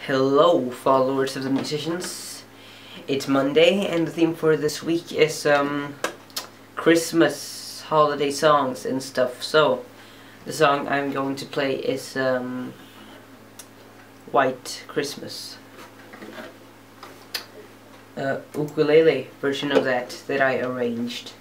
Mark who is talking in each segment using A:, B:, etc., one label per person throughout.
A: Hello, followers of the musicians. It's Monday, and the theme for this week is Christmas holiday songs and stuff. So, the song I'm going to play is White Christmas. Ukulele version of that I arranged.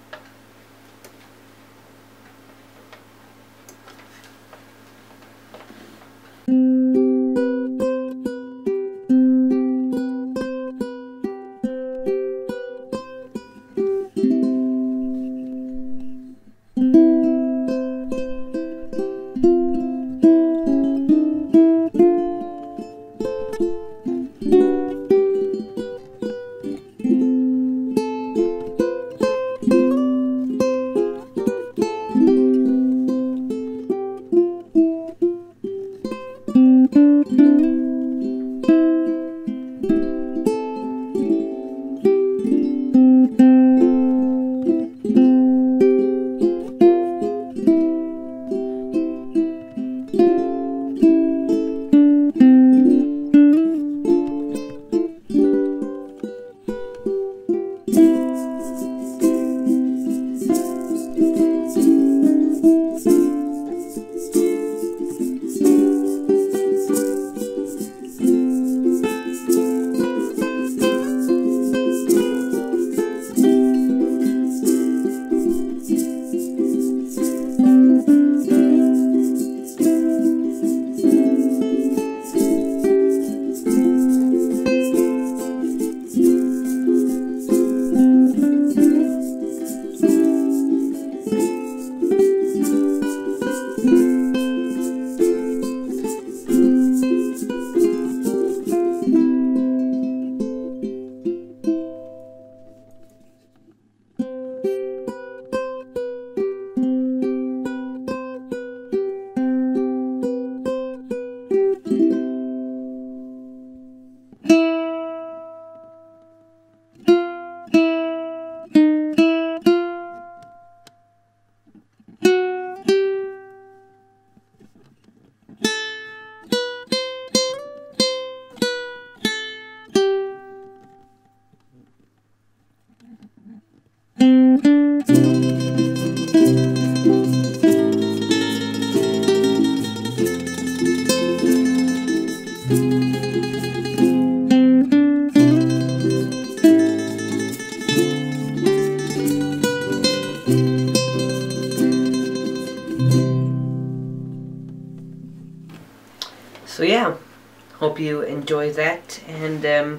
A: So yeah, hope you enjoy that, and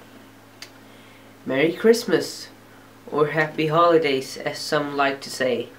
A: Merry Christmas, or Happy Holidays, as some like to say.